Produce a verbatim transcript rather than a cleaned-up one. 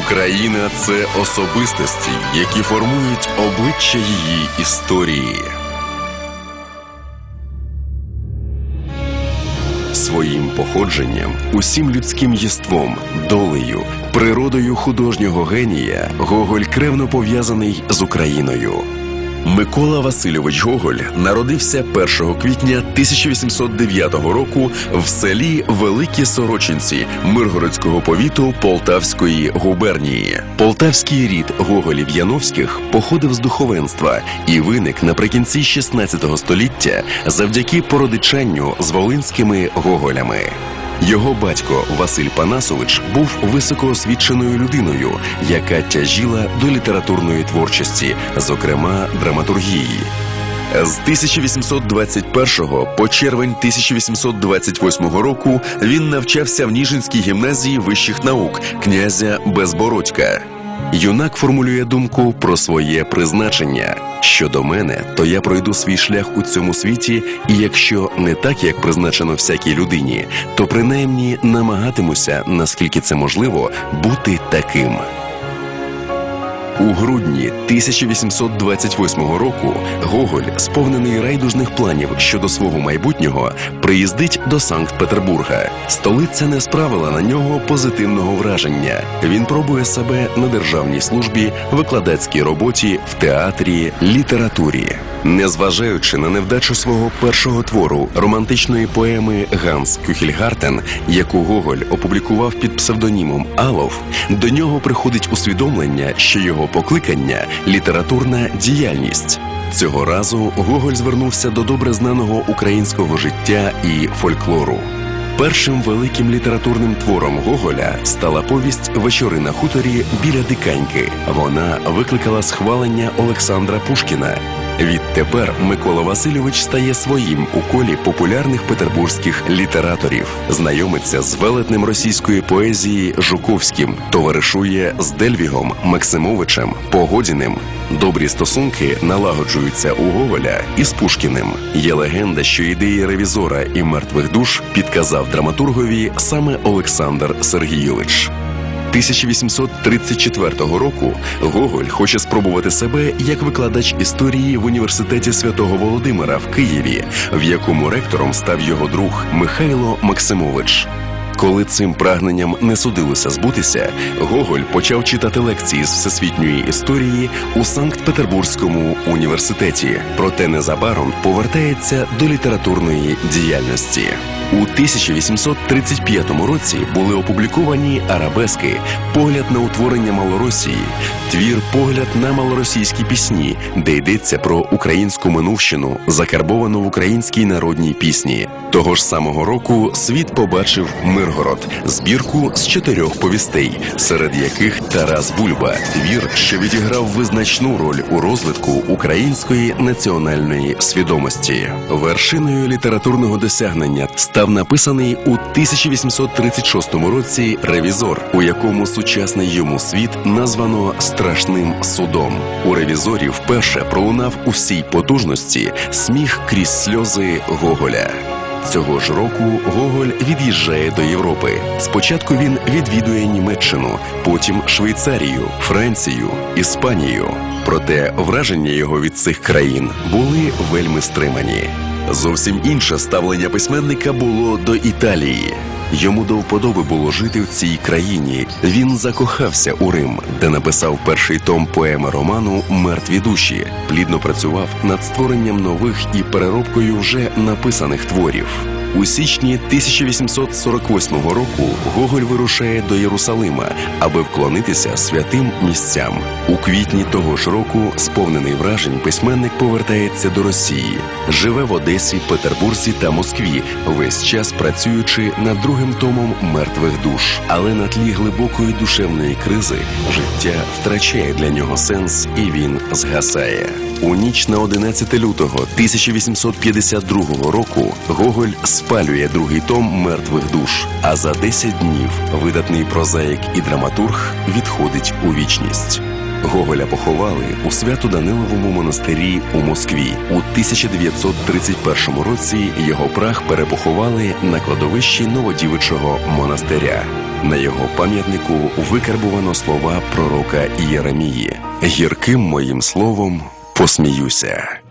Країна – це особистості, які формують обличчя її історії. Своїм походженням, усім людським єством, долею, природою художнього генія Гоголь кревно пов'язаний з Україною. Микола Васильович Гоголь народився першого квітня тисяча вісімсот дев'ятого року в селі Великі Сорочинці Миргородського повіту Полтавської губернії. Полтавський рід Гоголів-Яновських походив з духовенства і виник наприкінці шістнадцятого століття завдяки породичанню з волинськими Гоголями. Його батько Василь Панасович був високоосвіченою людиною, яка тяжіла до літературної творчості, зокрема драматургії. З тисяча вісімсот двадцять першого по червень тисяча вісімсот двадцять восьмого року він навчався в Ніжинській гімназії вищих наук князя Безбородька. Юнак формулює думку про своє призначення. Щодо мене, то я пройду свій шлях у цьому світі, і якщо не так, як призначено всякій людині, то принаймні намагатимуся, наскільки це можливо, бути таким. У грудні тисяча вісімсот двадцять восьмого року Гоголь, сповнений райдужних планів щодо свого майбутнього, приїздить до Санкт-Петербурга. Столиця не справила на нього позитивного враження. Він пробує себе на державній службі, викладацькій роботі, в театрі, літературі. Незважаючи на невдачу свого першого твору, романтичної поеми «Ганс Кюхельгартен», яку Гоголь опублікував під псевдонімом Алов, до нього приходить усвідомлення, що його покликання – літературна діяльність. Цього разу Гоголь звернувся до добре знаного українського життя і фольклору. Першим великим літературним твором Гоголя стала повість «Вечори на хуторі біля Диканьки». Вона викликала схвалення Олександра Пушкіна. Відтепер Микола Васильович стає своїм у колі популярних петербурзьких літераторів, знайомиться з велетнем російської поезії Жуковським, товаришує з Дельвігом, Максимовичем, Погодіним. Добрі стосунки налагоджуються у Гоголя із Пушкіним. Є легенда, що ідеї «Ревізора» і «Мертвих душ» підказав драматургові саме Олександр Сергійович. тисяча вісімсот тридцять четвертого року Гоголь хоче спробувати себе як викладач історії в університеті Святого Володимира в Києві, в якому ректором став його друг Михайло Максимович. Коли цим прагненням не судилося збутися, Гоголь почав читати лекції з всесвітньої історії у Санкт-Петербурзькому університеті, проте незабаром повертається до літературної діяльності. У тисяча вісімсот тридцять п'ятому році були опубліковані «Арабески», «Погляд на утворення Малоросії», твір «Погляд на малоросійські пісні», де йдеться про українську минувщину, закарбовану в українській народній пісні. Того ж самого року світ побачив «Миргород» – збірку з чотирьох повістей, серед яких Тарас Бульба – твір, що відіграв визначну роль у розвитку української національної свідомості. Вершиною літературного досягнення став написаний у тисяча вісімсот тридцять шостому році «Ревізор», у якому сучасний йому світ названо «страшним судом». У «Ревізорі» вперше пролунав у всій потужності сміх крізь сльози Гоголя. Цього ж року Гоголь від'їжджає до Європи. Спочатку він відвідує Німеччину, потім Швейцарію, Францію, Іспанію. Проте враження його від цих країн були вельми стримані. Зовсім інше ставлення письменника було до Італії. Йому до вподоби було жити в цій країні. Він закохався у Рим, де написав перший том поеми-роману «Мертві душі». Плідно працював над створенням нових і переробкою вже написаних творів. У січні тисяча вісімсот сорок восьмого року Гоголь вирушає до Єрусалима, аби вклонитися святим місцям. У квітні того ж року, сповнений вражень, письменник повертається до Росії. Живе в Одесі, Петербурзі та Москві, весь час працюючи над другим томом «Мертвих душ». Але на тлі глибокої душевної кризи життя втрачає для нього сенс і він згасає. У ніч на одинадцяте лютого тисяча вісімсот п'ятдесят другого року Гоголь спалює другий том «Мертвих душ», а за десять днів видатний прозаїк і драматург відходить у вічність. Гоголя поховали у Свято-Даниловому монастирі у Москві. У тисяча дев'ятсот тридцять першому році його прах перепоховали на кладовищі Новодівичого монастиря. На його пам'ятнику викарбувано слова пророка Єремії: «Гірким моїм словом посміюся».